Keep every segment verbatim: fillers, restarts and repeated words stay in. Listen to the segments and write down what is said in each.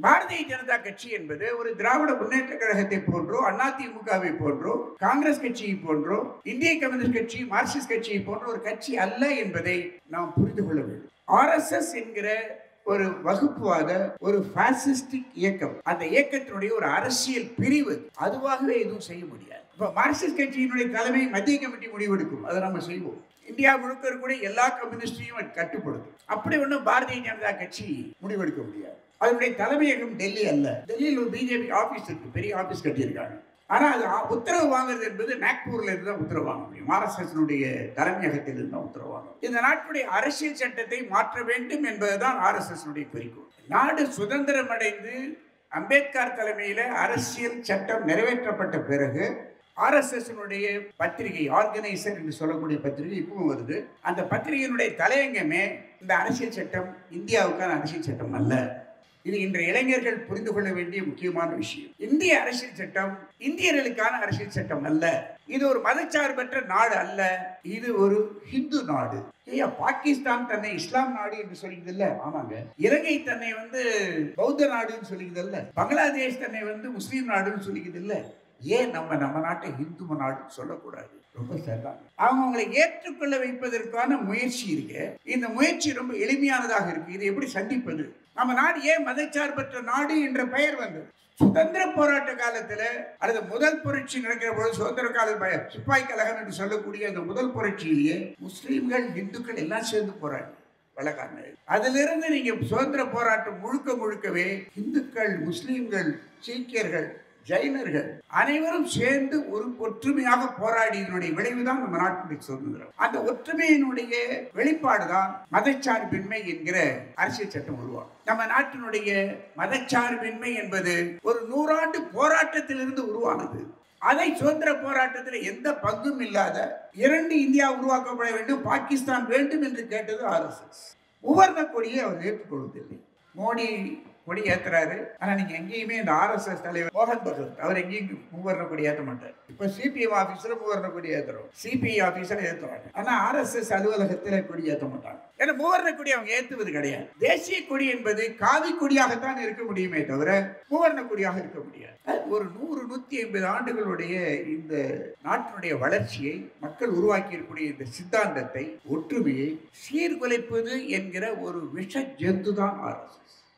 பாரதிய ஜனதா கட்சி என்பது ஒரு திராவிட முன்னேற்ற கழகத்தை போன்றோ, அதிமுகவை போன்றோ, காங்கிரஸ் கட்சியை போன்றோ, இந்திய கம்யூனிஸ்ட் கட்சி, மார்க்சிஸ்ட் கட்சியை போன்ற ஒரு கட்சி அல்ல என்பதை நாம் புரிந்து கொள்ள வேண்டும். ஆர் எஸ் எஸ் என்கிற ஒரு வகுப்புவாத ஒரு பாசிஸ்டிக் இயக்கம், அந்த இயக்கத்தினுடைய ஒரு அரசியல் பிரிவு, அதுவாகவே எதுவும் செய்ய முடியாது. இப்ப மார்க்சிஸ்ட் கட்சியினுடைய தலைமை மத்திய கமிட்டி முடிவெடுக்கும், அதை நம்ம செய்வோம். இந்தியா முழுக்க இருக்கக்கூடிய எல்லா கம்யூனிஸ்டையும் கட்டுப்படுத்தும். அப்படி ஒன்றும் பாரதிய ஜனதா கட்சி முடிவெடுக்க முடியாது. அதனுடைய தலைமையகம் டெல்லி அல்ல. டெல்லியில் ஒரு பிஜேபி ஆபீஸ் இருக்கு, பெரிய ஆபீஸ் கட்டியிருக்காங்க. ஆனா அது உத்தரவு வாங்குறது என்பது நாக்பூர்ல இருந்து தான் உத்தரவு வாங்க முடியும். ஆர்எஸ்எஸ்னுடைய தலைமையகத்தில் இருந்து தான் உத்தரவு வாங்க. இந்த நாட்டுடைய அரசியல் சட்டத்தை மாற்ற வேண்டும் என்பதுதான் ஆர்எஸ்எஸ் குறிக்கோள். நாடு சுதந்திரம் அடைந்து அம்பேத்கர் தலைமையில அரசியல் சட்டம் நிறைவேற்றப்பட்ட பிறகு ஆர்எஸ்எஸ் பத்திரிகை, ஆர்கனைசர் என்று சொல்லக்கூடிய பத்திரிகை இப்பவும் வருது. அந்த பத்திரிகையினுடைய தலையங்கமே இந்த அரசியல் சட்டம் இந்தியாவுக்கான அரசியல் சட்டம் அல்ல. இது இன்றைய இளைஞர்கள் புரிந்து கொள்ள வேண்டிய முக்கியமான விஷயம். இந்திய அரசியல் சட்டம் இந்தியர்களுக்கான அரசியல் சட்டம் அல்ல. இது ஒரு மதச்சார்பற்ற நாடு அல்ல. இது ஒரு ஹிந்து நாடு. ஐயா, பாகிஸ்தான் தன்னை இஸ்லாம் நாடு என்று சொல்லிக்கிறது இல்ல. ஆமாங்க. இலங்கை தன்னை வந்து பௌத்த நாடுன்னு சொல்லிக்கிறது இல்ல. பங்களாதேஷ் தன்னை வந்து முஸ்லீம் நாடுன்னு சொல்லிக்கிறது இல்ல. ஏன் நம்ம நம்ம நாட்டை இந்து நாடுன்னு சொல்லக்கூடாது? ரொம்ப சரிதான். அவங்க அவங்களை ஏற்றுக்கொள்ள வைப்பதற்கான முயற்சி இருக்கு. இந்த முயற்சி ரொம்ப எளிமையானதாக இருக்கு. இதை எப்படி சந்திப்பது? நம்ம நாடு ஏன் மதச்சார்பற்ற நாடு என்ற பெயர் வந்தது? சுதந்திர போராட்ட காலத்துல அல்லது முதல் புரட்சி நடக்கிற போது, சுதந்திர கால சிப்பாய் கழகம் என்று சொல்லக்கூடிய அந்த முதல் புரட்சியிலேயே முஸ்லீம்கள், இந்துக்கள் எல்லாம் சேர்ந்து போராடி வழக்காங்க. அதிலிருந்து நீங்க சுதந்திர போராட்டம் முழுக்க முழுக்கவே இந்துக்கள், முஸ்லீம்கள், சீக்கியர்கள், ஜைனர்கள் அனைவரும் சேர்ந்து ஒரு ஒற்றுமையாக போராடியதனுடைய விளைவுதான் நம்ம நாட்டுடைய சுதந்திரம். அந்த ஒற்றுமையினுடைய வெளிப்பாடுதான் மதச்சார்பின்மை என்கிற அரசியல் சட்டம் உருவாகும். நம்ம நாட்டினுடைய மதச்சார்பின்மை என்பது ஒரு நூறாண்டு போராட்டத்திலிருந்து உருவானது. அதை சுதந்திர போராட்டத்தில் எந்த பங்கும் இல்லாத இரண்டு இந்தியா உருவாக்கப்பட வேண்டும், பாகிஸ்தான் வேண்டும் என்று கேட்டது ஆர்எஸ்எஸ். மூவர்ண கொடியை அவர் ஏற்றுக்கொள்வதில்லை. மோடி கொடி ஏத்துறாரு. ஆனா நீங்க எங்கேயுமே இந்த ஆர்எஸ்எஸ் தலைவர் மோகன் பகவத் அவர் எங்கேயும் மூவர்ண கொடி ஏற்ற மாட்டார். இப்ப சிபிஎம் ஆபீஸ்ல மூவர்ண கொடி ஏத்துறோம், சிபிஐ ஆபீஸ்ல ஏத்துறாங்க. ஆனா ஆர்எஸ்எஸ் அலுவலகத்துல கொடி ஏற்ற மாட்டாங்க. ஏன்னா மூவர்ண கொடி அவங்க ஏத்துவது கிடையாது. தேசிய கொடி என்பது காவி கொடியாகத்தான் இருக்க முடியுமே தவிர மூவர்ண கொடியாக இருக்க முடியாது. ஒரு நூறு நூத்தி ஐம்பது ஆண்டுகளுடைய இந்த நாட்டினுடைய வளர்ச்சியை, மக்கள் உருவாக்கி இருக்கக்கூடிய இந்த சித்தாந்தத்தை, ஒற்றுமையை சீர்குலைப்பது என்கிற ஒரு விஷ ஜந்து தான் ஆர்எஸ்எஸ்.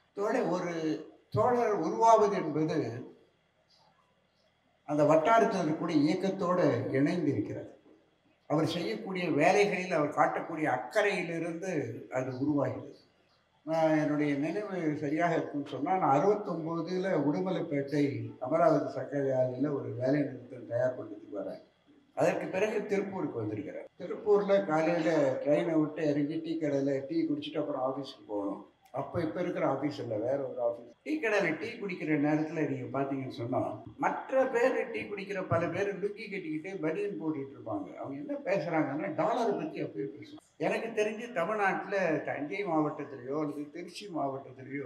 ஒரு தோழர் உருவாவது என்பது அந்த வட்டாரத்தில் இருக்கக்கூடிய இயக்கத்தோடு இணைந்து இருக்கிறது. அவர் செய்யக்கூடிய வேலைகளில் அவர் காட்டக்கூடிய அக்கறையிலிருந்து அது உருவாகிறது. நான் என்னுடைய நினைவு சரியாக இருக்குன்னு சொன்னால், நான் அறுபத்தொம்போதில் உடுமலைப்பேட்டை அமராவதி சர்க்கரை ஆலையில் ஒரு வேலை நிறுத்தம் தயார் பண்ணுறதுக்கு வரேன். அதற்கு பிறகு திருப்பூருக்கு வந்திருக்கிறேன். திருப்பூரில் காலையில் ட்ரெயினை விட்டு இறங்கி டீ கடையில் டீ குடிச்சிட்டு அப்புறம் ஆஃபீஸுக்கு போகணும். அப்போ இப்போ இருக்கிற ஆஃபீஸ் இல்லை, வேற ஒரு ஆஃபீஸ். டீ கடையில் டீ குடிக்கிற நேரத்தில் நீங்கள் பார்த்தீங்கன்னு சொன்னால், மற்ற பேர் டீ குடிக்கிற பல பேர் லுக்கி கட்டிக்கிட்டு பனியன் போட்டுட்டு இருப்பாங்க. அவங்க என்ன பேசுகிறாங்கன்னா டாலரை பற்றி அப்பயே பேசுவாங்க. எனக்கு தெரிஞ்சு தமிழ்நாட்டில் தஞ்சை மாவட்டத்திலேயோ அல்லது திருச்சி மாவட்டத்திலேயோ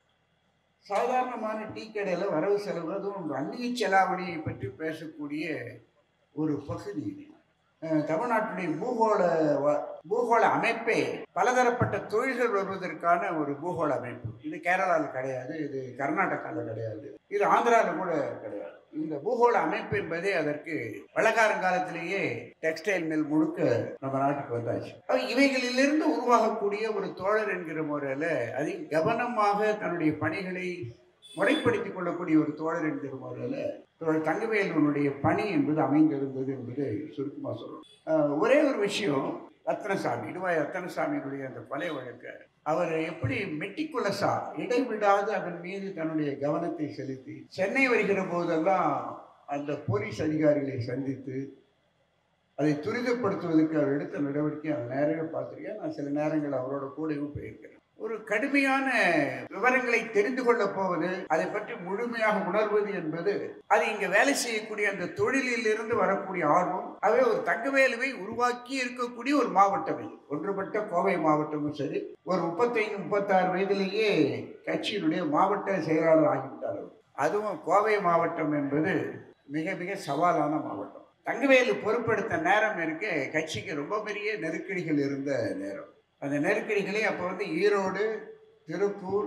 சாதாரணமான டீ கடையில் வரவு செலவு, அதுவும் அந்நிய செலாவணியை பற்றி பேசக்கூடிய ஒரு பகுதி இது. தமிழ்நாட்டுடைய பூகோள பூகோள அமைப்பே பலதரப்பட்ட தொழில்கள் வருவதற்கான ஒரு பூகோள அமைப்பு. இது கேரளாவில் கிடையாது, இது கர்நாடகாவில் கிடையாது, இது ஆந்திராவில் கூட கிடையாது. இந்த பூகோள அமைப்பு என்பதே அதற்கு பழங்காலத்திலேயே டெக்ஸ்டைல் மில் முழுக்க நம்ம நாட்டுக்கு வந்தாச்சு. இவைகளிலிருந்து உருவாகக்கூடிய ஒரு தோழர் என்கிற முறையில் அதிக கவனமாக தன்னுடைய பணிகளை முறைப்படுத்திக் கொள்ளக்கூடிய ஒரு தோழர் என்கிற முறையில் தோழர் தங்கவேலுடைய பணி என்பது அமைந்திருந்தது என்பது சுருக்கமாக சொல்லணும். ஒரே ஒரு விஷயம், ரத்னசாமி, இடுவாய் ரத்னசாமியினுடைய அந்த கொலை வழக்க அவர் எப்படி மெட்டிக்குலஸா இடைவிடாது அதன் மீது தன்னுடைய கவனத்தை செலுத்தி சென்னை வருகிற போதெல்லாம் அந்த போலீஸ் அதிகாரிகளை சந்தித்து அதை துரிதப்படுத்துவதற்கு அவர் எடுத்த நடவடிக்கை அந்த நேரமே பார்த்துருக்கேன். நான் சில நேரங்கள் அவரோட கூடவும் போயிருக்கிறேன். ஒரு கடுமையான விவரங்களை தெரிந்து கொள்ள போவது, அதை பற்றி முழுமையாக உணர்வது என்பது அது இங்க வேலை செய்யக்கூடிய அந்த தொழிலில் இருந்து வரக்கூடிய ஆர்வம். அவை ஒரு தங்கவேலுவை உருவாக்கி இருக்கக்கூடிய ஒரு மாவட்டம் இது. ஒன்றுபட்ட கோவை மாவட்டமும் சரி, ஒரு முப்பத்தைந்து முப்பத்தாறு வயதிலேயே கட்சியினுடைய மாவட்ட செயலாளர் ஆகிவிட்டார். அதுவும் கோவை மாவட்டம் என்பது மிக மிக சவாலான மாவட்டம். தங்கவேலு பொறுப்பெடுத்த நேரம் இருக்க கட்சிக்கு ரொம்ப பெரிய நெருக்கடிகள் இருந்த நேரம். அந்த நெருக்கடிகளே அப்போ வந்து ஈரோடு, திருப்பூர்,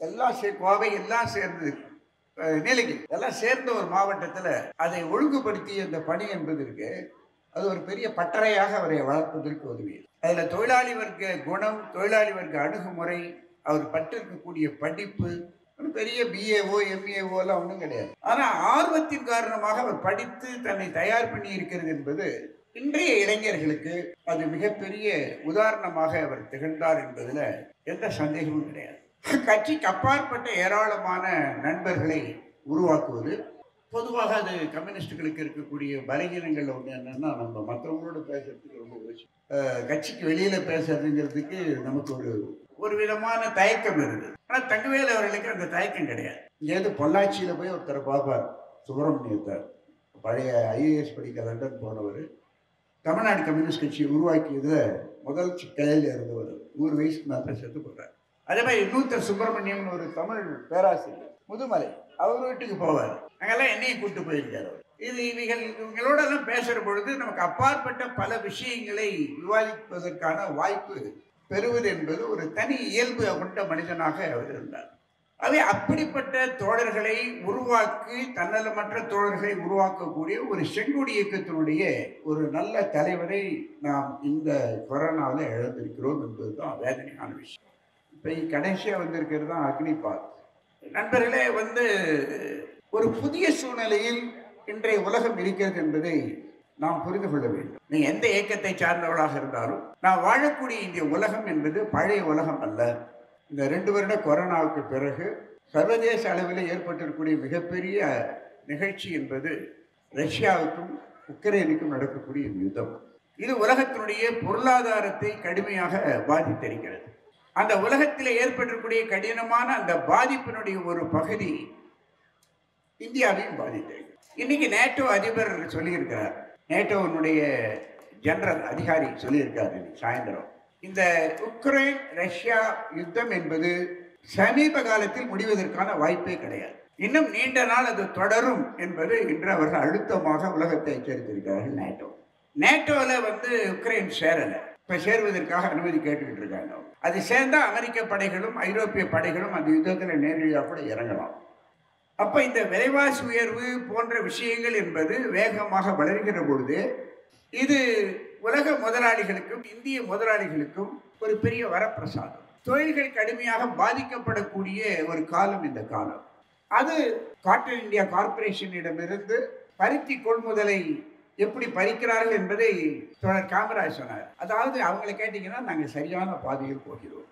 எல்லாம் சே கோவை எல்லாம் சேர்ந்து நீலகிரி எல்லாம் சேர்ந்த ஒரு மாவட்டத்தில் அதை ஒழுங்குபடுத்தி அந்த பணி என்பது இருக்கு. அது ஒரு பெரிய பட்டறையாக அவரை வளர்ப்பதற்கு உதவியது. அதில் தொழிலாளி வர்க்க குணம், தொழிலாளி வர்க்க அணுகுமுறை, அவர் பட்டிருக்கக்கூடிய படிப்பு, ஒரு பெரிய பிஏஓ எம்ஏஓ எல்லாம் ஒன்றும் கிடையாது. ஆனால் ஆர்வத்தின் காரணமாக அவர் படித்து தன்னை தயார் பண்ணி இருக்கிறது என்பது இன்றைய இளைஞர்களுக்கு அது மிகப்பெரிய உதாரணமாக அவர் திகழ்ந்தார் என்பதில் எந்த சந்தேகமும் கிடையாது. கட்சிக்கு அப்பாற்பட்ட ஏராளமான நண்பர்களை உருவாக்குவது பொதுவாக அது கம்யூனிஸ்டுகளுக்கு இருக்கக்கூடிய பலகீனங்கள் ஒன்று என்னன்னா, நம்ம மற்றவங்களோட பேசுறதுக்கு ரொம்ப யோசி கட்சிக்கு வெளியில பேசுறதுங்கிறதுக்கு நமக்கு ஒரு ஒரு விதமான தயக்கம் இருக்குது. ஆனால் தங்கவேல் அவர்களுக்கு அந்த தயக்கம் கிடையாது. இங்கேருந்து பொள்ளாச்சியில் போய் ஒருத்தரை பார்ப்பார், சுப்பிரமணியத்தை, பழைய ஐஏஎஸ் படிக்க லண்டன் போனவர், தமிழ்நாடு கம்யூனிஸ்ட் கட்சியை உருவாக்கியதில் முதல் சிக்கலில் இருந்தவர், நூறு வயசுக்கு மேலே செத்து போட்டார். அதே மாதிரி இன்னொருத்தர் சுப்பிரமணியம்னு ஒரு தமிழ் பேராசிரியர் முதுமலை, அவர் வீட்டுக்கு போவார், அங்கெல்லாம் என்னையும் கூப்பிட்டு போயிருக்காரு. இது இவைகள் இவங்களோட எல்லாம் பேசுற பொழுது நமக்கு அப்பாற்பட்ட பல விஷயங்களை விவாதிப்பதற்கான வாய்ப்பு பெறுவது என்பது ஒரு தனி இயல்பு கொண்ட மனிதனாக அவர் இருந்தார். அவை அப்படிப்பட்ட தோழர்களை உருவாக்கி தன்னலமற்ற தோழர்களை உருவாக்கக்கூடிய ஒரு செங்கோடி இயக்கத்தினுடைய ஒரு நல்ல தலைவரை நாம் இந்த கொரோனாவில் இழந்திருக்கிறோம் என்பதுதான் வேதனையான விஷயம். இப்போ கடைசியாக வந்திருக்கிறது தான் அக்னிபாத். நண்பர்களே, வந்து ஒரு புதிய சூழ்நிலையில் இன்றைய உலகம் இருக்கிறது என்பதை நாம் புரிந்து கொள்ள வேண்டும். நீ எந்த இயக்கத்தை சார்ந்தவர்களாக இருந்தாலும் நான் வாழக்கூடிய இந்த உலகம் என்பது பழைய உலகம் அல்ல. இந்த ரெண்டு வருட கொரோனாவுக்கு பிறகு சர்வதேச அளவில் ஏற்பட்டிருக்கக்கூடிய மிகப்பெரிய நிகழ்ச்சி என்பது ரஷ்யாவுக்கும் உக்ரைனுக்கும் நடக்கக்கூடிய யுத்தம். இது உலகத்தினுடைய பொருளாதாரத்தை கடுமையாக பாதித்திருக்கிறது. அந்த உலகத்தில் ஏற்பட்டிருக்கக்கூடிய கடினமான அந்த பாதிப்பினுடைய ஒரு பகுதி இந்தியாவையும் பாதித்திருக்கிறது. இன்னைக்கு நேட்டோ அதிபர் சொல்லியிருக்கிறார், நேட்டோனுடைய ஜெனரல் அதிகாரி சொல்லியிருக்காரு சாயந்தரம், இந்த உக்ரைன் ரஷ்யா யுத்தம் என்பது சமீப காலத்தில் முடிவதற்கான வாய்ப்பே கிடையாது, இன்னும் நீண்ட நாள் அது தொடரும் என்பது இன்று அவர்கள் அழுத்தமாக உலகத்தை எச்சரித்திருக்கிறார்கள். நேட்டோ நேட்டோவில் வந்து உக்ரைன் சேரலை, இப்போ சேர்வதற்காக அனுமதி கேட்டுக்கிட்டு இருக்காங்க. அது சேர்ந்தா அமெரிக்க படைகளும் ஐரோப்பிய படைகளும் அந்த யுத்தத்தில் நேரடியாக கூட இறங்கலாம். அப்போ இந்த விலைவாசி உயர்வு போன்ற விஷயங்கள் என்பது வேகமாக வளர்கிற பொழுது இது உலக முதலாளிகளுக்கும் இந்திய முதலாளிகளுக்கும் ஒரு பெரிய வரப்பிரசாதம். தொழில்கள் கடுமையாக பாதிக்கப்படக்கூடிய ஒரு காலம் இந்த காலம். அது காட்டன் இந்தியா கார்பரேஷனிடமிருந்து பருத்தி கொள்முதலை எப்படி பறிக்கிறார்கள் என்பதை தோழர் காமராஜ் சொன்னார். அதாவது அவங்களை கேட்டீங்கன்னா நாங்கள் சரியான பாதையில் போகிறோம்.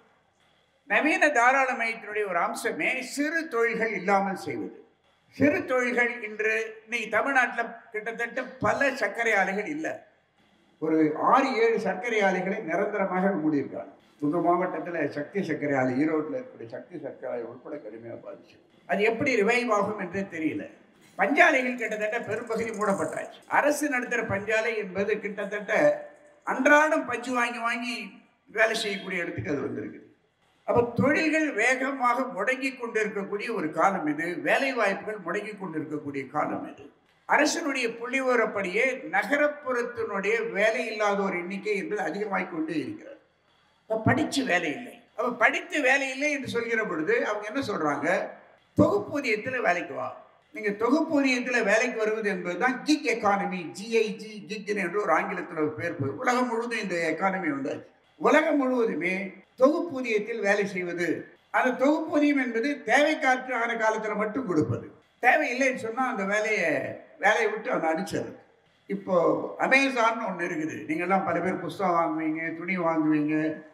நவீன தாராளமயத்தினுடைய ஒரு அம்சமே சிறு தொழில்கள் இல்லாமல் செய்வது. சிறு தொழில்கள் இன்று இன்னைக்கு தமிழ்நாட்டில் கிட்டத்தட்ட பல சர்க்கரை ஆலைகள் இல்லை, ஒரு ஆறு ஏழு சர்க்கரை ஆலைகளை நிரந்தரமாக மூடியிருக்காங்க. உங்கள் மாவட்டத்தில் சக்தி சர்க்கரை ஆலை, ஈரோட்டில் இருக்கக்கூடிய சக்தி சர்க்கரை ஆலை உட்பட கடுமையாக பாதிச்சு. அது எப்படி ரிவைவ் ஆகும் என்றே தெரியல. பஞ்சாலைகள் கிட்டத்தட்ட பெரும்பகுதி மூடப்பட்டாச்சு. அரசு நடத்துகிற பஞ்சாலை என்பது கிட்டத்தட்ட அன்றாடம் பஞ்சு வாங்கி வாங்கி வேலை செய்யக்கூடிய இடத்துக்கு அது வந்திருக்குது. அப்போ தொழில்கள் வேகமாக முடங்கி கொண்டிருக்கக்கூடிய ஒரு காலம் இது, வேலை வாய்ப்புகள் முடங்கி கொண்டிருக்கக்கூடிய காலம் இது. அரசனுடைய புள்ளிவிவரப்படியே நகரப்புறத்தினுடைய வேலை இல்லாதோர் எண்ணிக்கை என்பது அதிகமாகிக் கொண்டே இருக்கிறது. இப்போ படித்து வேலை இல்லை. அப்போ படித்து வேலை இல்லை என்று சொல்கிற பொழுது அவங்க என்ன சொல்கிறாங்க, தொகுப்பூதியத்தில் வேலைக்கு வா. நீங்கள் தொகுப்பூதியத்தில் வேலைக்கு வருவது என்பது தான் கிக் எக்கானமி, ஜிஐஜி கிக் என்று ஒரு ஆங்கிலத்தில் ஒரு பேர் போய் உலகம் முழுவதும் இந்த எக்கானமி வந்தாச்சு. உலகம் முழுவதுமே தொகுப்பூதியத்தில் வேலை செய்வது. அந்த தொகுப்பூதியம் என்பது தேவைக்கான காலத்தில் மட்டும் கொடுப்பது, தேவையில்லைன்னு சொன்னால் அந்த வேலையை வேலையை விட்டு அந்த அடிச்சது. இப்போ அமேசான் ஒன்று இருக்குது, நீங்கள்லாம் பல பேர் புஸ்தகம் வாங்குவீங்க, துணி வாங்குவீங்க.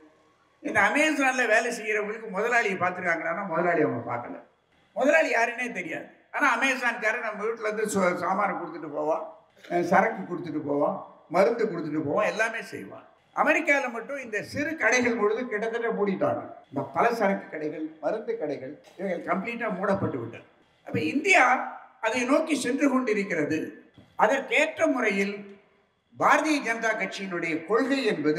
இந்த அமேசானில் வேலை செய்கிறவங்களுக்கு முதலாளியை பார்த்துருக்காங்களான்னா முதலாளி அவங்க பார்க்கல, முதலாளி யாருன்னே தெரியாது. ஆனால் அமேசான்காரன் நம்ம வீட்டிலேருந்து சாமானை கொடுத்துட்டு போவான், சரக்கு கொடுத்துட்டு போவான், மருந்து கொடுத்துட்டு போவான், எல்லாமே செய்வான். அமெரிக்காவில் மட்டும் இந்த சிறு கடைகள் முழுது கிட்டத்தட்ட மூடிட்டாங்க. இந்த பல சரக்கு கடைகள், மருந்து கடைகள் இவைகள் கம்ப்ளீட்டாக மூடப்பட்டு விட்டது. அப்போ இந்தியா அதை நோக்கி சென்று கொண்டிருக்கிறது. அதற்கேற்ற முறையில் பாரதிய ஜனதா கட்சியினுடைய கொள்கை என்பது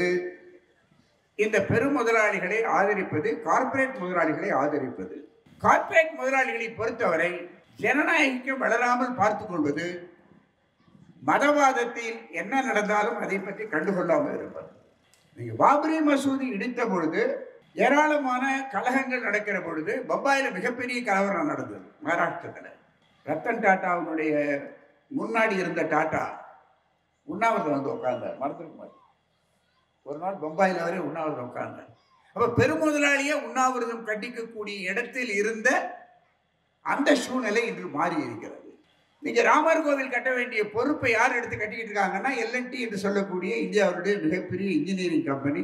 இந்த பெரும் முதலாளிகளை ஆதரிப்பது, கார்ப்பரேட் முதலாளிகளை ஆதரிப்பது. கார்ப்பரேட் முதலாளிகளை பொறுத்தவரை ஜனநாயகம் வளராமல் பார்த்து கொள்வது, மதவாதத்தில் என்ன நடந்தாலும் அதை பற்றி கண்டுகொள்ளாமல் இருப்பது. நீங்கள் பாபரி மசூதி இடித்த பொழுது ஏராளமான கலகங்கள் நடக்கிற பொழுது பம்பாயில் மிகப்பெரிய கலவரம் நடந்தது. மகாராஷ்டிரத்தில் ரத்தன் டாட்டாவுடைய முன்னாடி இருந்த டாட்டா உண்ணாவிரதம் வந்து உட்கார்ந்தார். மறந்துருக்குமார் ஒரு நாள் பம்பாயில் வரை உண்ணாவிரதம் உட்கார்ந்தார். அப்ப பெருமுதலாளியே உண்ணாவிரதம் கண்டிக்கக்கூடிய இடத்தில் இருந்த அந்த சூழ்நிலை இன்று மாறி இருக்கிறது. நீங்க ராமர் கோவில் கட்ட வேண்டிய பொறுப்பை யார் எடுத்து கட்டிக்கிட்டு இருக்காங்கன்னா எல் அண்ட் டி என்று சொல்லக்கூடிய இந்தியாவுடைய மிகப்பெரிய இன்ஜினியரிங் கம்பெனி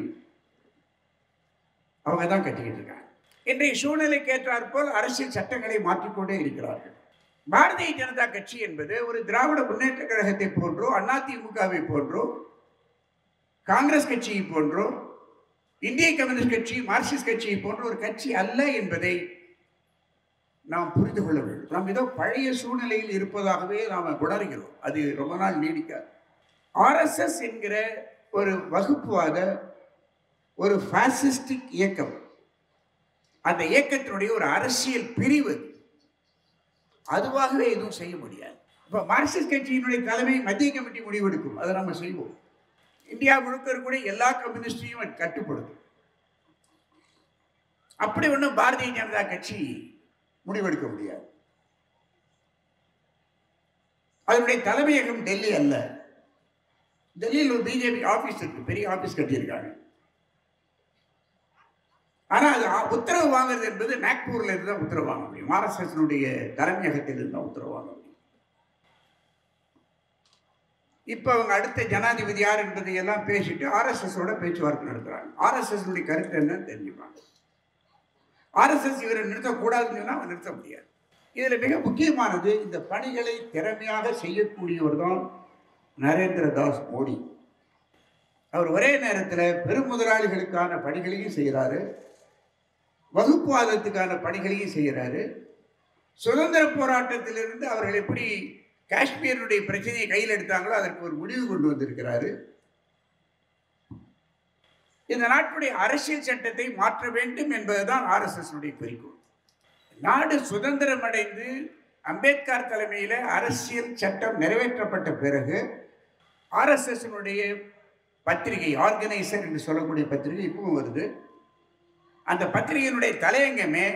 அவங்க தான் கட்டிக்கிட்டு இருக்காங்க. இன்றைய சூழ்நிலைக்கு ஏற்றாற்போல் அரசியல் சட்டங்களை மாற்றிக்கொண்டே இருக்கிறார்கள். பாரதிய ஜனதா கட்சி என்பது ஒரு திராவிட முன்னேற்ற கழகத்தை போன்றோ அதிமுகவை போன்றோ காங்கிரஸ் கட்சியை போன்றோ இந்திய கம்யூனிஸ்ட் கட்சி மார்க்சிஸ்ட் கட்சியை போன்ற ஒரு கட்சி அல்ல என்பதை நாம் புரிந்து கொள்ள வேண்டும். நாம் ஏதோ பழைய சூழ்நிலையில் இருப்பதாகவே நாம் உணர்கிறோம். அது ரொம்ப நாள் நீடிக்காது. ஆர்எஸ்எஸ் என்கிற ஒரு வகுப்புவாத ஒரு பாசிஸ்டிக் இயக்கம், அந்த இயக்கத்தினுடைய ஒரு அரசியல் பிரிவு, அதுவாகவே எதுவும் செய்ய முடியாது. இப்போ மார்க்சிஸ்ட் கட்சியினுடைய தலைமை மத்திய கமிட்டி முடிவெடுக்கும், அதை நம்ம செய்வோம். இந்தியா முழுக்க கூட எல்லா கம்யூனிஸ்டையும் கட்டுப்படுத்தும். அப்படி ஒன்றும் பாரதிய ஜனதா கட்சி முடிவெடுக்க முடியாது. அதனுடைய தலைமையகம் டெல்லி அல்ல. டெல்லியில் ஒரு பிஜேபி ஆபீஸ் இருக்கு, பெரிய ஆபீஸ் கட்டியிருக்காங்க. ஆனா அது உத்தரவு வாங்குறது என்பது நாக்பூர்ல இருந்து தான் உத்தரவு வாங்க முடியும். ஆர்எஸ்எஸ் தலைமையகத்தில் இருந்து தான் உத்தரவு வாங்க முடியும். இப்ப அவங்க அடுத்த ஜனாதிபதி யார் என்பதை எல்லாம் பேசிட்டு ஆர்எஸ்எஸ் ஓட பேச்சுவார்த்தை நடத்துறாங்க. ஆர்எஸ்எஸ் கருத்து என்னன்னு தெரிஞ்சுப்பாங்க. ஆர்எஸ்எஸ் இவரை நிறுத்தக்கூடாதுன்னு சொன்னா அவன் நிறுத்த முடியாது. இதுல மிக முக்கியமானது, இந்த பணிகளை திறமையாக செய்யக்கூடியவர் தான் நரேந்திர தாஸ் மோடி. அவர் ஒரே நேரத்தில் பெரும் முதலாளிகளுக்கான பணிகளையும் செய்கிறாரு, வகுப்புவாதத்துக்கான பணிகளையும் செய்கிறாரு. சுதந்திர போராட்டத்திலிருந்து அவர்கள் எப்படி காஷ்மீருடைய பிரச்சனையை கையில் எடுத்தாங்களோ அதற்கு ஒரு முடிவு கொண்டு வந்திருக்கிறாரு. இந்த நாட்டுடைய அரசியல் சட்டத்தை மாற்ற வேண்டும் என்பதுதான் ஆர்எஸ்எஸ் குறிக்கோள். நாடு சுதந்திரம் அடைந்து அம்பேத்கர் தலைமையில் அரசியல் சட்டம் நிறைவேற்றப்பட்ட பிறகு ஆர்எஸ்எஸ் பத்திரிகை, ஆர்கனைசர் என்று சொல்லக்கூடிய பத்திரிகை இப்பவும் வருது. அந்த பத்திரிகையினுடைய தலையங்கமே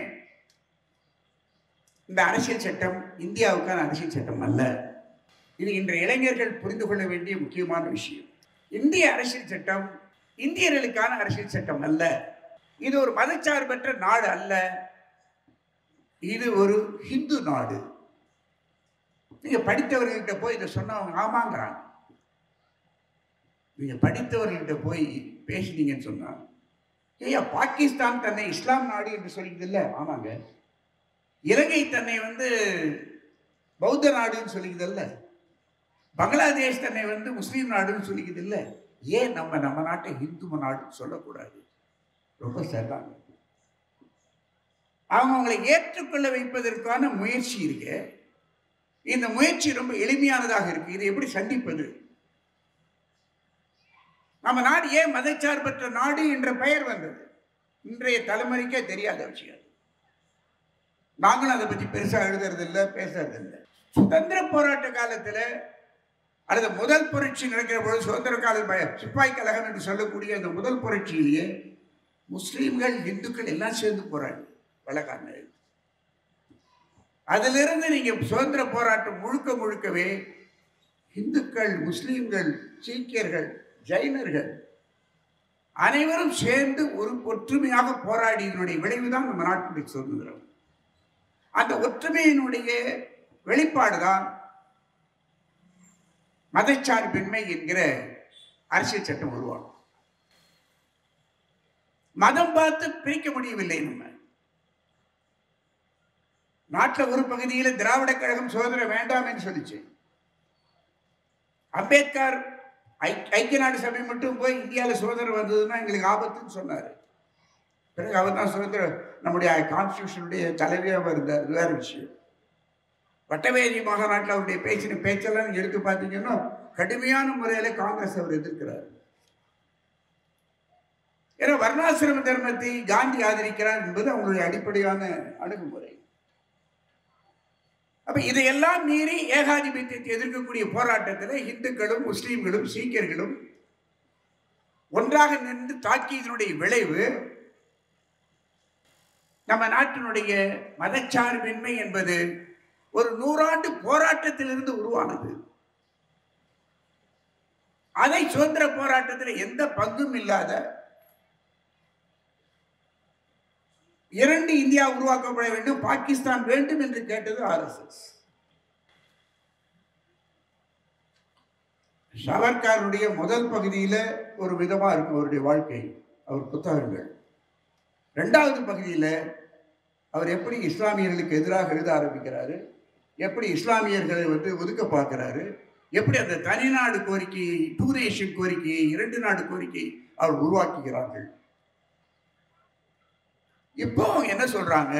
இந்த அரசியல் சட்டம் இந்தியாவுக்கான அரசியல் சட்டம் அல்ல. இது இன்றைய இளைஞர்கள் புரிந்து கொள்ள வேண்டிய முக்கியமான விஷயம். இந்திய அரசியல் சட்டம் இந்தியர்களுக்கான அரசியல் சட்டம் அல்ல. இது ஒரு மதச்சார்பற்ற நாடு அல்ல. இது ஒரு ஹிந்து நாடு. நீங்க படித்தவர்கள்ட்ட போய் இதை சொன்னவங்க ஆமாங்கிறாங்க. நீங்க படித்தவர்கள்ட்ட போய் பேசினீங்கன்னு சொன்னா, ஐயா பாகிஸ்தான் தன்னை இஸ்லாம் நாடு என்று சொல்லிக்குது இல்ல, ஆமாங்க. இலங்கை தன்னை வந்து பௌத்த நாடுன்னு சொல்லிக்குது இல்ல, பங்களாதேஷ் தன்னை வந்து முஸ்லீம் நாடுன்னு சொல்லிக்குது இல்ல, ஏன் நம்ம நம்ம நாட்டை இந்து நாடுன்னு சொல்லக்கூடாது? ரொம்ப சரிதான். அவங்க அவங்களை ஏற்றுக்கொள்ள வைப்பதற்கான முயற்சி இருக்கு. இந்த முயற்சி ரொம்ப எளிமையானதாக இருக்கு. இதை எப்படி சந்திப்பது? நம்ம நாடு ஏன் மதச்சார்பற்ற நாடு என்ற பெயர் வந்தது? இன்றைய தலைமுறைக்கே தெரியாத விஷயம். நாங்களும் அதை பற்றி பெருசா எழுதுறது இல்லை, பேசுறது இல்லை. சுதந்திர போராட்ட காலத்தில் அல்லது முதல் புரட்சி நடக்கிற பொழுது, சுதந்திர கால சிப்பாய் கழகம் என்று சொல்லக்கூடிய அந்த முதல் புரட்சியிலேயே முஸ்லீம்கள் இந்துக்கள் எல்லாம் சேர்ந்து போராடி வெள்ளக்காரர்கள். அதிலிருந்து நீங்க சுதந்திர போராட்டம் முழுக்க முழுக்கவே இந்துக்கள், முஸ்லீம்கள், சீக்கியர்கள், ஜைனர்கள் அனைவரும் சேர்ந்து ஒரு ஒற்றுமையாக போராடியதனுடைய விளைவுதான் நம்ம நாட்டுடைய சுதந்திரம். அந்த ஒற்றுமையினுடைய வெளிப்பாடுதான் மதச்சார்பின்மை என்கிற அரசியல் சட்டம் உருவாகும். மதம் பார்த்து பிரிக்க முடியவில்லை. நம்ம நாட்டில் ஒரு பகுதியில் திராவிட கழகம் சுதந்திரம் வேண்டாம் என்று சொல்லிச்சு. அம்பேத்கர் ஐக்கிய நாடு சபை மட்டும் போய் இந்தியாவில் சுதந்திரம் வந்ததுன்னா எங்களுக்கு ஆபத்துன்னு சொன்னார். பிறகு அவர் தான் சுதந்திர நம்முடைய கான்ஸ்டியூஷனுடைய தலைவியாக இருந்தார். வேற விஷயம். வட்டவேதி மாநாட்டில் அவருடைய பேச்சின பேச்செல்லாம் எடுத்து பார்த்தீங்கன்னா கடுமையான முறையில் காங்கிரஸ் அவர் எதிர்க்கிறார். ஏன்னா வர்ணாசிரம தர்மத்தை காந்தி ஆதரிக்கிறார் என்பது அவங்களுடைய அடிப்படையான அணுகுமுறை. அப்ப இதையெல்லாம் மீறி ஏகாதிபத்தியத்தை எதிர்க்கக்கூடிய போராட்டத்தில் இந்துக்களும், முஸ்லீம்களும், சீக்கியர்களும் ஒன்றாக நின்று தாக்கியதனுடைய விளைவு நம்ம நாட்டினுடைய மதச்சார்பின்மை என்பது ஒரு நூறாண்டு போராட்டத்திலிருந்து உருவானது. அதை சுதந்திர போராட்டத்தில் எந்த பங்கும் இல்லாத இரண்டு இந்தியா உருவாக்கப்பட வேண்டும், பாகிஸ்தான் வேண்டும் என்று கேட்டது ஆர் எஸ் எஸ். சாவர்கருடைய முதல் பகுதியில ஒரு விதமா இருக்கும் அவருடைய வாழ்க்கை, அவர் புத்தகங்கள். இரண்டாவது பகுதியில அவர் எப்படி இஸ்லாமியர்களுக்கு எதிராக எழுத ஆரம்பிக்கிறாரு, எப்படி இஸ்லாமியர்களை வந்து ஒதுக்க பார்க்கிறாரு, எப்படி அந்த தனிநாடு கோரிக்கையை, டூ நேஷன் கோரிக்கையை, இரண்டு நாடு கோரிக்கையை அவர் உருவாக்குகிறார்கள். இப்போ என்ன சொல்றாங்க,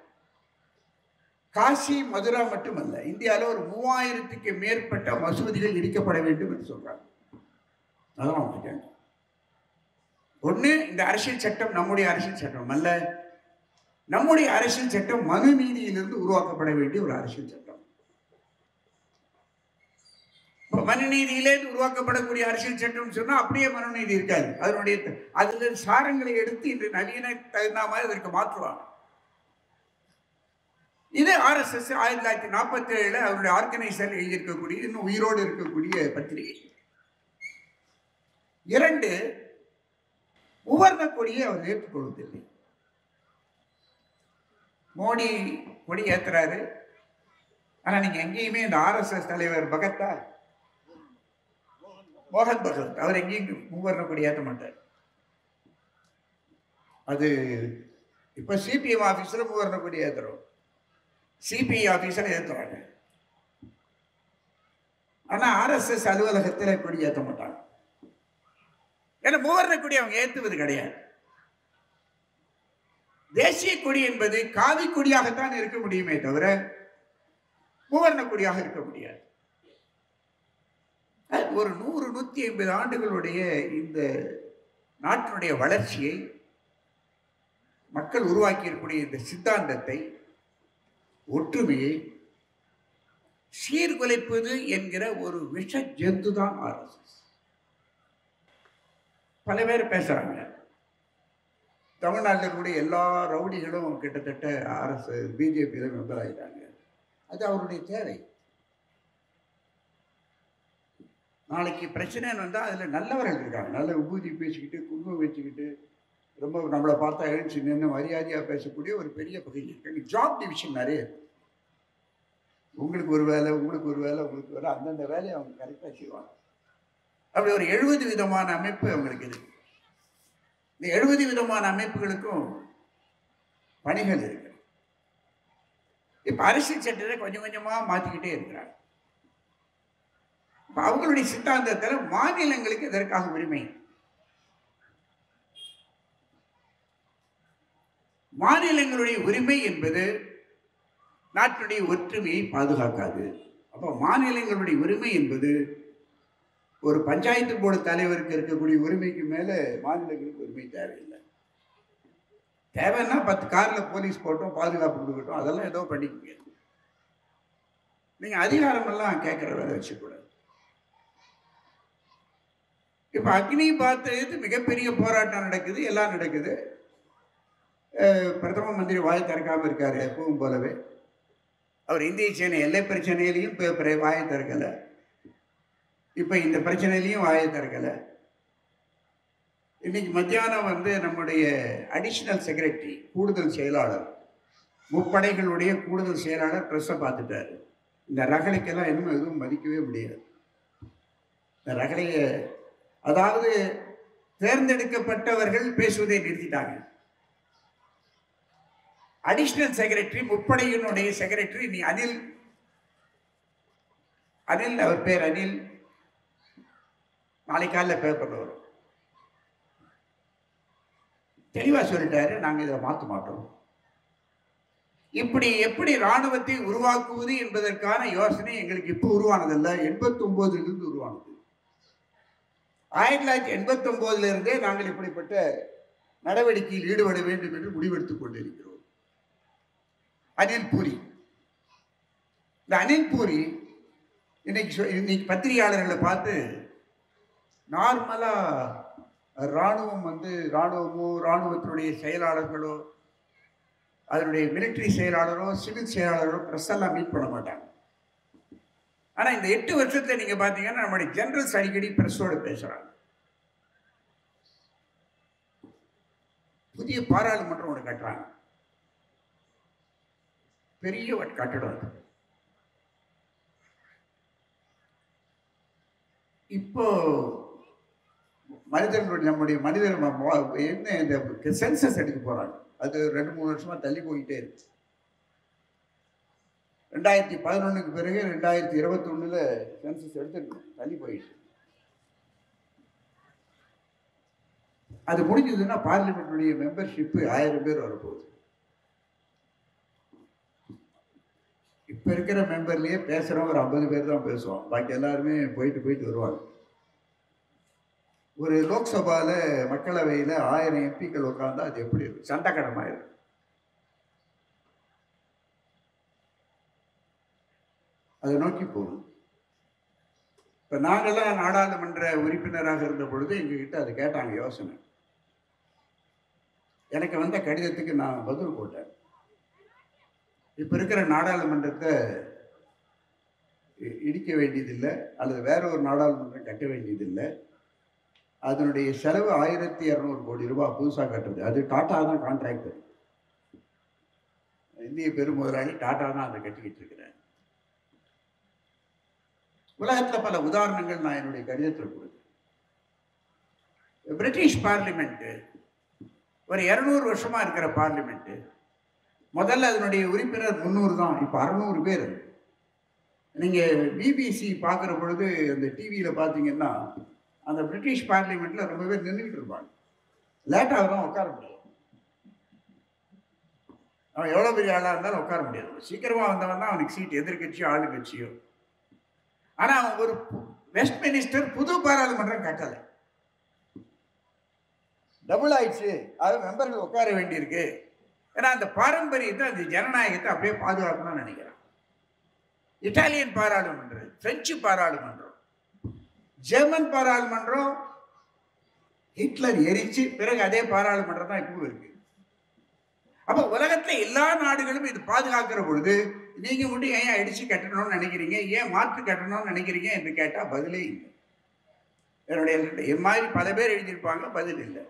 காசி மதுரா மட்டுமல்ல, இந்தியாவில் ஒரு மூவாயிரத்துக்கு மேற்பட்ட மசூதிகள் இடிக்கப்பட வேண்டும் என்று சொல்றாங்க. அதான் ஒண்ணு, இந்த அரசியல் சட்டம் நம்முடைய அரசியல் சட்டம் அல்ல, நம்முடைய அரசியல் சட்டம் மனு நீதியிலிருந்து உருவாக்கப்பட வேண்டிய ஒரு அரசியல் சட்டம். மனு நீதியிலிருந்து உருவாக்கப்படக்கூடிய அரசியல் சட்டம் சொன்னா அப்படியே மனுநீதி இருக்காது. அதனுடைய அதுல சாரங்களை எடுத்து இன்று நவீன தகுந்த மாதிரி அதற்கு மாற்றுவாங்க. இது ஆர் எஸ் எஸ் ஆயிரத்தி தொள்ளாயிரத்தி நாற்பத்தி ஏழுல அவருடைய ஆர்கனைசர் எழுதியிருக்கக்கூடிய இன்னும் உயிரோடு இருக்கக்கூடிய பத்திரிகை. இரண்டு, உவர்ண கொடியை அவர் ஏற்றுக்கொள்வதில்லை. மோடி கொடி ஏத்துறாரு, ஆனா நீங்க எங்கேயுமே இந்த ஆர் எஸ் எஸ் தலைவர் பகத்தா மோகன் பகவத் அவர் எங்கேயும் மூவர்ண கொடி ஏற்ற மாட்டார். அது இப்ப சிபிஎம் ஆபீஸ்ல மூவர்ண கொடி ஏத்துறோம், சிபிஐ ஆபீஸ்ல ஏத்துறாங்க. ஆனா ஆர் எஸ் எஸ் அலுவலகத்தில் கொடி ஏற்ற மாட்டாங்க. ஏன்னா மூவர்ண கொடி அவங்க ஏத்துவது கிடையாது. தேசிய கொடி என்பது காவி கொடியாகத்தான் இருக்க முடியுமே தவிர மூவர்ண கொடியாக இருக்க முடியாது. ஒரு நூறு நூத்தி ஐம்பது ஆண்டுகளுடைய இந்த நாட்டினுடைய வளர்ச்சியை, மக்கள் உருவாக்கி இருக்கக்கூடிய இந்த சித்தாந்தத்தை, ஒற்றுமையை சீர்குலைப்பது என்கிற ஒரு விஷ ஜந்து தான் ஆர் எஸ் எஸ். பல பேர் பேசுறாங்க, தமிழ்நாட்டில் இருக்கக்கூடிய எல்லா ரவுடிகளும் கிட்டத்தட்ட ஆர் எஸ் பிஜேபியில மெம்பர் ஆகிட்டாங்க. அது அவருடைய தேவை. நாளைக்கு பிரச்சனைன்னு வந்தால் அதில் நல்லவர்கள் இருக்காங்க, நல்ல உபூதி பேசிக்கிட்டு குங்குமம் வச்சுக்கிட்டு ரொம்ப நம்மளை பார்த்தா எழுச்சி நின்று மரியாதையாக பேசக்கூடிய ஒரு பெரிய பகுதி இருக்காங்க. ஜாப் டிவிஷன் நிறைய இருக்கு. உங்களுக்கு ஒரு வேலை, உங்களுக்கு ஒரு வேலை, உங்களுக்கு வேலை, அந்தந்த வேலையை அவங்க கரெக்டாக செய்வாங்க. அப்படி ஒரு எழுபது விதமான அமைப்பு அவங்களுக்கு இருக்கு. இந்த எழுபது விதமான அமைப்புகளுக்கும் பணிகள் இருக்கு. இப்போ அரசியல் சட்டத்தை கொஞ்சம் கொஞ்சமாக மாற்றிக்கிட்டே இருக்கிறாங்க. அவங்களுடைய சித்தாந்தத்தில் மாநிலங்களுக்கு இதற்காக உரிமை. மாநிலங்களுடைய உரிமை என்பது நாட்டுடைய ஒற்றுமையை பாதுகாக்காது. அப்போ மாநிலங்களுடைய உரிமை என்பது ஒரு பஞ்சாயத்து போர்டு தலைவருக்கு இருக்கக்கூடிய உரிமைக்கு மேல மாநிலங்களுக்கு உரிமை தேவையில்லை. தேவைன்னா பத்து கார்ல போலீஸ் போட்டோம், பாதுகாப்பு கொடுக்கட்டும், அதெல்லாம் ஏதோ பண்ணிக்க. நீங்க அதிகாரம் எல்லாம் கேட்கிற வேலை வச்சுக்கூடாது. இப்ப அக்னி பார்த்து மிகப்பெரிய போராட்டம் நடக்குது, எல்லாம் நடக்குது. பிரதம மந்திரி வாயை திறக்காம இருக்காரு எப்பவும் போலவே. அவர் இந்திய சேனை எல்லை பிரச்சனையிலையும் வாயை திறக்கல, இப்ப இந்த பிரச்சனையிலையும் வாயை திறக்கல. இன்னைக்கு மத்தியானம் வந்து நம்முடைய அடிஷனல் செக்ரட்டரி, கூடுதல் செயலாளர், முப்படைகளுடைய கூடுதல் செயலாளர் பிரஸ்ஸை பார்த்துட்டாரு. இந்த ரகளைக்கெல்லாம் இன்னும் எதுவும் மதிக்கவே முடியாது. இந்த ரகளைய, அதாவது தேர்ந்தெடுக்கப்பட்டவர்கள் பேசுவதை நிறுத்திட்டாங்க. அடிஷனல் செக்ரட்டரி, முப்படையினுடைய செக்ரட்டரி நீ அனில் அனில் அவர் பேர் அனில், நாளை காலையில் பேப்பர்ல வரும், தெளிவா சொல்லிட்டாரு, நாங்க இதை மாற்ற மாட்டோம். இப்படி எப்படி ராணுவத்தை உருவாக்குவது என்பதற்கான யோசனை எங்களுக்கு இப்போ உருவானதல்ல, எண்பத்தி ஒன்பதுல இருந்து உருவானது. ஆயிரத்தி தொள்ளாயிரத்தி எண்பத்தி ஒன்பதுல இருந்தே நாங்கள் இப்படிப்பட்ட நடவடிக்கையில் ஈடுபட வேண்டும் என்று முடிவெடுத்துக் கொண்டிருக்கிறோம். அனில் பூரி, இந்த அனில் பூரி இன்னைக்கு இன்னைக்கு பத்திரிகையாளர்களை பார்த்து நார்மலா ராணுவம் வந்து ராணுவமோ ராணுவத்தினுடைய செயலாளர்களோ அதனுடைய மிலிட்டரி செயலாளரோ சிவில் செயலாளரோ ப்ரெஸ் எல்லாம் மீட் பண்ண மாட்டாங்க. ஆனால் இந்த எட்டு வருஷத்தில் நீங்கள் பார்த்தீங்கன்னா நம்முடைய ஜெனரல்ஸ் அடிக்கடி ப்ரெஸ்ஸோடு பேசுகிறாங்க. புதிய பாராளுமன்றம் ஒன்று கட்டுறாங்க, பெரிய கட்டடம் அது. இப்போ மனிதர்களுடைய நம்முடைய மனிதர் என்ன இந்த சென்சஸ் எடுக்க போறாங்க, அது ரெண்டு மூணு வருஷமா தள்ளி போயிட்டே இருக்கு. ரெண்டாயிரத்தி பதினொன்னுக்கு பிறகு ரெண்டாயிரத்தி இருபத்தி ஒண்ணுல சென்சஸ் எடுத்துருக்கணும், தள்ளி போயிட்டு. அது முடிஞ்சதுன்னா பார்லிமெண்ட்டுடைய மெம்பர்ஷிப் ஆயிரம் பேர் வரப்போகுது. இப்ப இருக்கிற மெம்பர்லயே பேசுறவங்க ஒரு ஐம்பது பேர் தான் பேசுவோம், பாக்கி எல்லாருமே போயிட்டு போயிட்டு வருவாங்க. ஒரு லோக்சபால மக்களவையில் ஆயிரம் எம்பிக்கள் உட்கார்ந்தா அது எப்படி இருக்கு, சண்டக்கடமாயிருக்கு. அதை நோக்கி போகும். இப்ப நாங்கெல்லாம் நாடாளுமன்ற உறுப்பினராக இருந்த பொழுது எங்ககிட்ட அது கேட்டாங்க யோசனை. எனக்கு வந்த கடிதத்துக்கு நான் பதில் போட்டேன். இப்ப இருக்கிற நாடாளுமன்றத்தை இடிக்க வேண்டியதில்லை அல்லது வேற ஒரு நாடாளுமன்றம் கட்ட வேண்டியதில்லை. அதனுடைய செலவு ஆயிரத்தி இரநூறு கோடி ரூபாய் புதுசாக கட்டுறது. அது டாடா தான் கான்ட்ராக்டர், இந்திய பெருமுதலாளி டாடா தான் அதை கட்டிக்கிட்டு இருக்கிறேன். உலகத்தில் பல உதாரணங்கள் நான் என்னுடைய கடிதத்தில் கொடுத்தேன். பிரிட்டிஷ் பார்லிமெண்ட் ஒரு இருநூறு வருஷமா இருக்கிற பார்லிமெண்ட். முதல்ல அதனுடைய உறுப்பினர் முன்னூறு தான், இப்போ அறுநூறு பேர். நீங்க பிபிசி பார்க்குற பொழுது அந்த டிவியில் பார்த்தீங்கன்னா அந்த பிரிட்டிஷ் பார்லிமெண்ட்ல ரொம்ப பேர் நின்றுக்கிட்டு இருப்பாங்க, லேட்டாக தான் உட்கார முடியாது. அவன் எவ்வளோ பெரிய ஆளாக இருந்தாலும் உட்கார முடியாது. சீக்கிரமா வந்தவன் தான் அவனுக்கு சீட், எதிர்கட்சியோ ஆளுங்கட்சியோ. ஆனால் அவன் ஒரு வெஸ்ட் மினிஸ்டர் புது பாராளுமன்றம் கட்டலை, டபுள் ஆயிடுச்சு. அது மெம்பர்கள் உட்கார வேண்டியிருக்கு. ஏன்னா அந்த பாரம்பரியத்தை, அந்த ஜனநாயகத்தை அப்படியே பாதுகாக்கணும்னு நினைக்கிறான். இட்டாலியன் பாராளுமன்றம், பிரெஞ்சு பாராளுமன்றம், ஜெர்மன் பாராளுமன்றம் ஹிட்லர் எரிச்சு பிறகு அதே பாராளுமன்றம் தான் இப்போ இருக்கு. அப்ப உலகத்துல எல்லா நாடுகளும் இது பாதுகாக்கிற பொழுது நீங்க மட்டும் ஏன் அடிச்சு கட்டணும்னு நினைக்கிறீங்க, ஏன் மாற்று கட்டணும்னு நினைக்கிறீங்க என்று கேட்டா பதிலே இல்லை. என்னுடைய என் மாதிரி பல பேர் எழுதியிருப்பாங்க, பதில் இல்லை.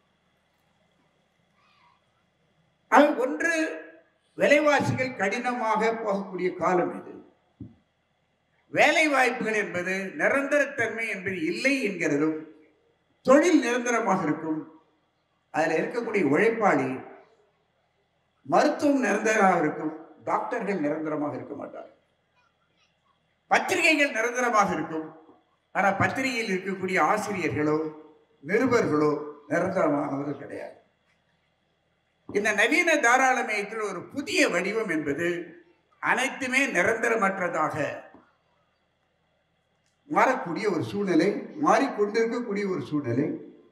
அது ஒன்று, விலைவாசிகள் கடினமாக போகக்கூடிய காலம் இது. வேலை வாய்ப்புகள் என்பது நிரந்தரத்தன்மை என்பது இல்லை என்கிறதும், தொழில் நிரந்தரமாக இருக்கும், அதில் இருக்கக்கூடிய உழைப்பாளி, மருத்துவம் நிரந்தரமாக இருக்கும், டாக்டர்கள் நிரந்தரமாக இருக்க மாட்டார்கள். பத்திரிகைகள் நிரந்தரமாக இருக்கும், ஆனால் பத்திரிகையில் இருக்கக்கூடிய ஆசிரியர்களோ நிருபர்களோ நிரந்தரமானவர்கள் கிடையாது. இந்த நவீன தாராளமயத்தில் ஒரு புதிய வடிவம் என்பது அனைத்துமே நிரந்தரமற்றதாக மாறக்கூடிய ஒரு சூழ்நிலை, மாறிக்கொண்டிருக்கக்கூடிய ஒரு சூழ்நிலை.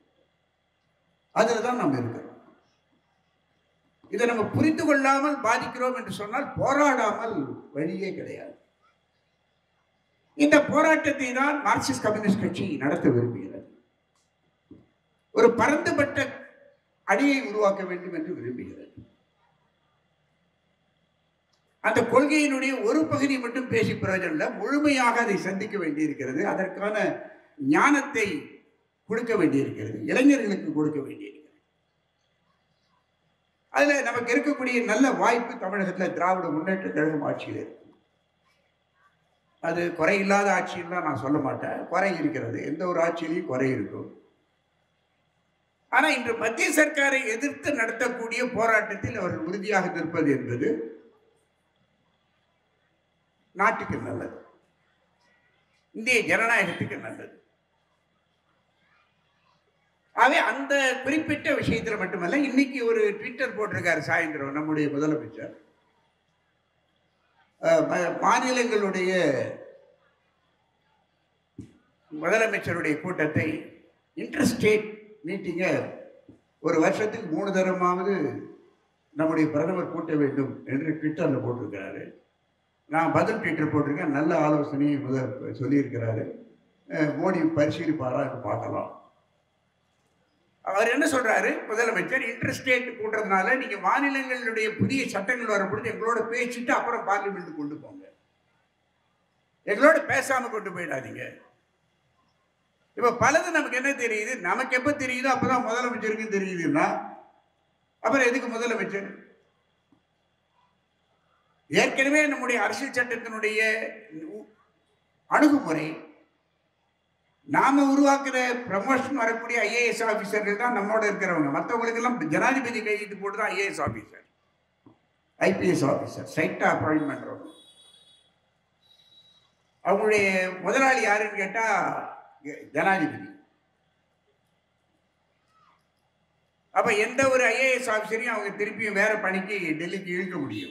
அதில் தான் நம்ம இருக்கிறோம். இதை நம்ம புரிந்து கொள்ளாமல் பாதிக்கிறோம் என்று சொன்னால் போராடாமல் வழியே கிடையாது. இந்த போராட்டத்தை தான் மார்க்சிஸ்ட் கம்யூனிஸ்ட் கட்சி நடத்த விரும்புகிறது. ஒரு பரந்துபட்ட அணியை உருவாக்க வேண்டும் என்று விரும்புகிறது. அந்த கொள்கையினுடைய ஒரு பகுதி மட்டும் பேசி பிரயோஜனம் இல்லை, முழுமையாக அதை சந்திக்க வேண்டியிருக்கிறது. அதற்கான ஞானத்தை கொடுக்க வேண்டியிருக்கிறது, இளைஞர்களுக்கு கொடுக்க வேண்டியிருக்கிறது. அதுல நமக்கு இருக்கக்கூடிய நல்ல வாய்ப்பு தமிழகத்தில் திராவிட முன்னேற்ற கழகம் ஆட்சியில் இருக்கு. அது குறையில்லாத ஆட்சின்னு தான் நான் சொல்ல மாட்டேன், குறை இருக்கிறது. எந்த ஒரு ஆட்சியிலையும் குறை இருக்கும். ஆனா இன்று மத்திய சர்க்காரை எதிர்த்து நடத்தக்கூடிய போராட்டத்தில் அவர்கள் உறுதியாக நிற்பது என்பது நாட்டுக்கு நல்லது, இந்திய ஜனநாயகத்துக்கு நல்லது. ஆகவே அந்த குறிப்பிட்ட விஷயத்தில் மட்டுமல்ல, இன்னைக்கு ஒரு ட்விட்டர் போட்டிருக்காரு சாயந்தரம் நம்முடைய முதலமைச்சர், மாநிலங்களுடைய முதலமைச்சருடைய கூட்டத்தை, இன்டர் ஸ்டேட் மீட்டிங்கை ஒரு வருஷத்துக்கு மூணு தரமாவது நம்முடைய பிரதமர் கூட்ட வேண்டும் என்று ட்விட்டரில் போட்டிருக்கிறாரு. நான் பதில் ட்விட்டர் போட்டிருக்கேன், நல்ல ஆலோசனையை முதல் சொல்லியிருக்கிறாரு. மோடி பரிசீலிப்பாரா என்று பார்க்கலாம். அவர் என்ன சொல்றாரு முதலமைச்சர், இன்டர்ஸ்டேட் கூட்டுறதுனால நீங்க மாநிலங்களுடைய புதிய சட்டங்கள் வரும்பொழுது எங்களோட பேசிட்டு அப்புறம் பார்லிமெண்ட் கொண்டு போங்க, எங்களோட பேசாம கொண்டு போயிடாதீங்க. இப்ப பலது நமக்கு என்ன தெரியுது, நமக்கு எப்ப தெரியுதோ அப்பதான் முதலமைச்சருக்கு தெரியுதுன்னா அப்புறம் எதுக்கு முதலமைச்சர்? ஏற்கனவே நம்முடைய அரசியல் சட்டத்தினுடைய அணுகுமுறை, நாம உருவாக்குற ப்ரமோஷன் வரக்கூடிய ஐஏஎஸ் ஆபீசர்கள் தான் நம்மோட இருக்கிறவங்க. மற்றவங்களுக்கு எல்லாம் ஜனாதிபதி கையெழுத்து போட்டு தான் ஐஏஎஸ் ஆபீசர், ஐபிஎஸ் ஆபீசர், ஸ்ட்ரைட்டா அப்பாயின்ட் பண்றவங்க. அவங்களுடைய முதலாளி யாருன்னு கேட்டா ஜனாதிபதி. அப்ப எந்த ஒரு ஐஏஎஸ் ஆபீசரையும் அவங்க திருப்பியும் வேற பணிக்கு டெல்லிக்கு இழுக்க முடியும்.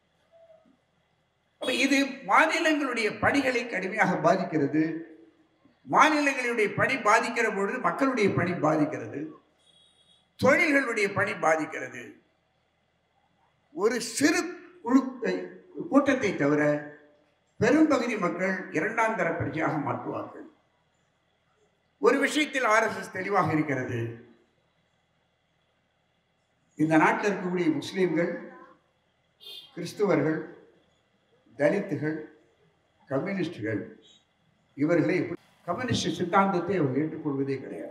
அப்ப இது மாநிலங்களுடைய பணிகளை கடுமையாக பாதிக்கிறது. மாநிலங்களுடைய பணி பாதிக்கிற பொழுது மக்களுடைய பணி பாதிக்கிறது, தொழில்களுடைய பணி பாதிக்கிறது. ஒரு சிறு குழு கூட்டத்தை தவிர பெரும்பகுதி மக்கள் இரண்டாம் தர பிரஜையாக மாற்றுவார்கள். ஒரு விஷயத்தில் ஆர்எஸ்எஸ் தெளிவாக இருக்கிறது. இந்த நாட்டில் இருக்கக்கூடிய முஸ்லிம்கள், கிறிஸ்துவர்கள், தலித்துகள், கம்யூனிஸ்டுகள், இவர்களை கம்யூனிஸ்ட் சித்தாந்தத்தை அவர் ஏற்றுக்கொள்வதே கிடையாது.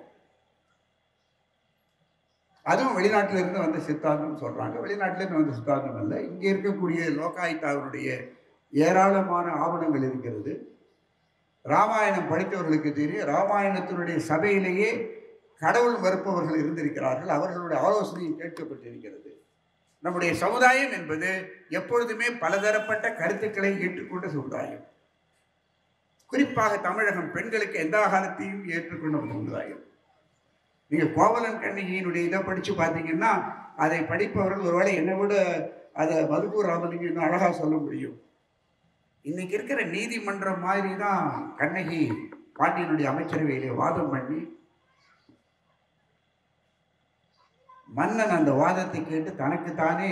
அதுவும் வெளிநாட்டில இருந்து வந்த சித்தாந்தம் சொல்றாங்க. வெளிநாட்டில இருந்து வந்த சித்தாந்தம் அல்ல. இங்கே இருக்கக்கூடிய லோகாயுக்தாவினுடைய ஏராளமான ஆவணங்கள் இருக்கிறது. ராமாயணம் படித்தவர்களுக்கு தெரியும், ராமாயணத்தினுடைய சபையிலேயே கடவுள் மறுப்பவர்கள் இருந்திருக்கிறார்கள். அவர்களுடைய ஆலோசனையும் கேட்கப்பட்டிருக்கிறது. நம்முடைய சமுதாயம் என்பது எப்பொழுதுமே பலதரப்பட்ட கருத்துக்களை ஏற்றுக்கொண்ட சமுதாயம். குறிப்பாக தமிழகம் பெண்களுக்கு எந்த காலத்தையும் ஏற்றுக்கொண்ட சமுதாயம். நீங்க கோவலன் கண்ணகியினுடைய இதை படிச்சு பார்த்தீங்கன்னா, அதை படிப்பவர்கள் ஒருவேளை என்னை விட அதை மதுக்கூர் ராமலிங்கம் இன்னும் அழகா சொல்ல முடியும். இன்னைக்கு இருக்கிற நீதிமன்றம் மாதிரி தான் கண்ணகி பாண்டியனுடைய அமைச்சரவையிலே வாதம் பண்ணி மன்னன் அந்த வாதத்தை கேட்டு தனக்குத்தானே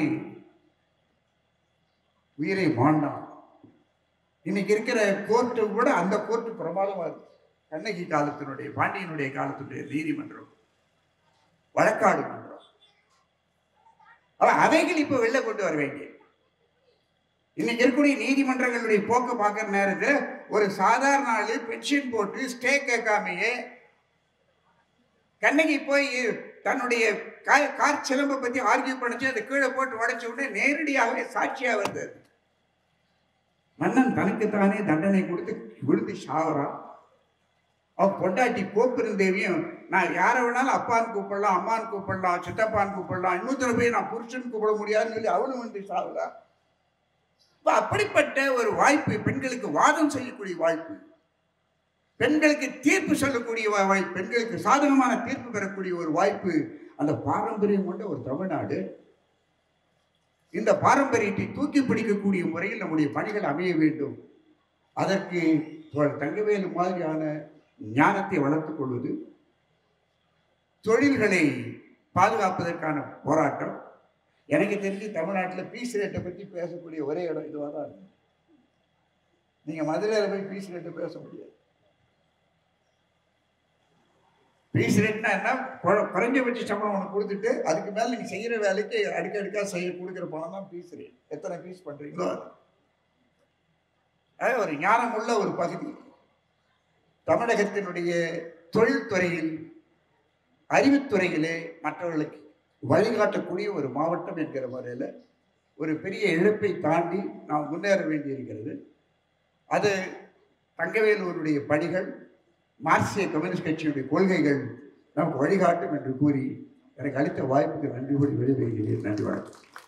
உயிரை மாண்டான். இன்னைக்கு இருக்கிற கோர்ட்டு கூட அந்த கோர்ட்டு பிரமாதமா இருக்கு. கண்ணகி காலத்தினுடைய பாண்டியனுடைய காலத்தினுடைய நீதிமன்றம், வழக்காடு மன்றம், அவைகள் இப்ப வெளில கொண்டு வர வேண்டிய. இன்னைக்கு இருக்கக்கூடிய நீதிமன்றங்களுடைய போக்க பார்க்கிற நேரத்தில் ஒரு சாதாரண ஆளு பென்ஷன் போட்டு ஸ்டே கேட்காமையே கண்ணகி போய் தன்னுடைய கார் சிலம்பை பத்தி ஆர்கியூ பண்ணிச்சு, அதை கீழே போட்டு உடைச்ச உடனே நேரடியாகவே சாட்சியா வந்தது. மன்னன் தனக்குத்தானே தண்டனை கொடுத்து விழுந்து சாவறான். அவன் பொண்டாட்டி கோப்பெருந்தேவியும் நான் யாரை வேணாலும் அப்பான்னு கூப்பிடலாம், அம்மான்னு கூப்பிடலாம், சித்தப்பான்னு கூப்பிடலாம், இன்னொருத்தர போய் நான் புருஷன் கூப்பிட முடியாதுன்னு சொல்லி அவளும் வந்து சாவலா. அப்படிப்பட்ட ஒரு வாய்ப்பு, பெண்களுக்கு வாதம் செய்யக்கூடிய வாய்ப்பு, பெண்களுக்கு தீர்ப்பு சொல்லக்கூடிய வாய்ப்பு, பெண்களுக்கு சாதகமான தீர்ப்பு பெறக்கூடிய ஒரு வாய்ப்பு அந்த பாரம்பரியம் கொண்ட ஒரு தமிழ்நாடு. இந்த பாரம்பரியத்தை தூக்கி பிடிக்கக்கூடிய முறையில் நம்முடைய பணிகள் அமைய வேண்டும். அதற்கு தங்கவேலு மாதிரியான ஞானத்தை வளர்த்துக் கொள்வது, தொழில்களை பாதுகாப்பதற்கான போராட்டம். எனக்கு தெரிஞ்சு தமிழ்நாட்டில் பீஸ் ரேட்டை பற்றி பேசக்கூடிய ஒரே இடம் இதுவாக தான் இருக்கு. நீங்கள் மதுரையில் போய் பீஸ் ரேட்டை பேச முடியாது. பீஸ் ரேட்னா என்ன? குறைஞ்சபட்ச சம்பளம் ஒன்று கொடுத்துட்டு அதுக்கு மேலே நீங்கள் செய்கிற வேலைக்கு அடுக்க அடுக்காக செய்ய கொடுக்குற பணம் தான் பீஸ் ரேட். எத்தனை பீஸ் பண்ணுறீங்களோ அது. அது ஒரு ஞானமுள்ள ஒரு பகுதி. தமிழகத்தினுடைய தொழில்துறையில், அறிவுத்துறையிலே மற்றவர்களுக்கு வழிகாட்டக்கூடிய ஒரு மாவட்டம் என்கிற முறையில் ஒரு பெரிய இழப்பை தாண்டி நாம் முன்னேற வேண்டியிருக்கிறது. அது தங்கவேலுவனுடைய பணிகள், மார்க்சிய கம்யூனிஸ்ட் கட்சியுடைய கொள்கைகள் நமக்கு வழிகாட்டும் என்று கூறி எனக்கு அளித்த வாய்ப்புக்கு நன்றி கூறி விடைபெறுகிறேன். நன்றி, வணக்கம்.